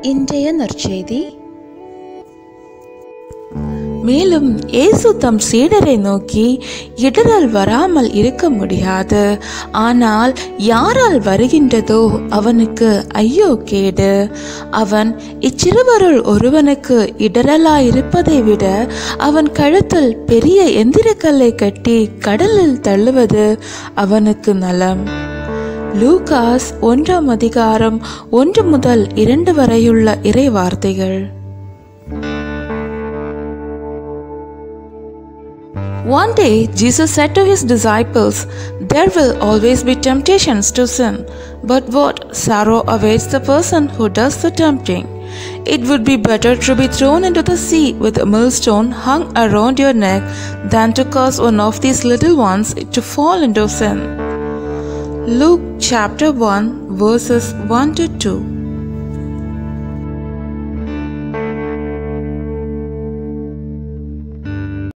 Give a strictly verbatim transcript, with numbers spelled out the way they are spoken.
இன்றைய நற்செய்தி. மேலும் இயேசு தம் சீடரை நோக்கி, இடறல் வராமல் இருக்க முடியாது, ஆனால் யாரால் வருகின்றதோ அவனுக்கு ஐயோ கேடு. அவன் இச்சிறுவருள் ஒருவனுக்கு இடறலாயிருப்பதை விட அவன் கழுத்தில் பெரிய எந்திரக்கல்லை கட்டி கடலில் தள்ளுவது அவனுக்கு நலம். லூகாஸ் ஒன்றாம் அதிகாரம் ஒன்று முதல் இரண்டு வரையுள்ள இறை வார்த்தைகள். One day Jesus said to his disciples, "There will always be temptations to sin, but what sorrow awaits the person who does the tempting. It would be better to be thrown into the sea with a millstone hung around your neck than to cause one of these little ones to fall into sin." Luke chapter one verses one to two.